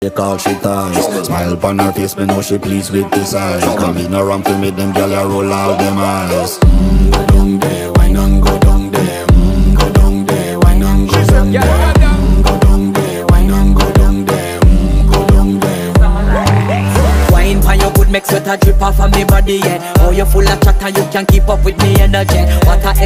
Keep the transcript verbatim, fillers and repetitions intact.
Take all she ties. Smile upon her face, me know she pleased with this eyes. Come in around to make them gyal a roll out them eyes. Mm, go down there, wine and go down there. Mm, go down there, wine and go down there. Mm, go down there, wine and go down there. Mm, go down there. Wine pan your good, make sweat a drip off of me body, yeah. Oh, you full of chatter, you can't keep up with me energy. What a